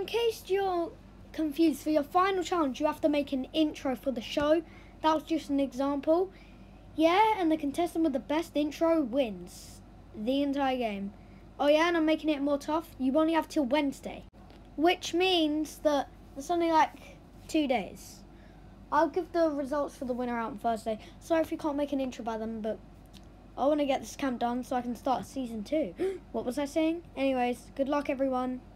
in case you're confused, for your final challenge, you have to make an intro for the show. That was just an example. Yeah, and the contestant with the best intro wins the entire game. Oh yeah, and I'm making it more tough. You only have till Wednesday, which means that there's only like 2 days. I'll give the results for the winner out on Thursday. Sorry if you can't make an intro by then, but I want to get this camp done so I can start season 2. What was I saying? Anyways, good luck everyone.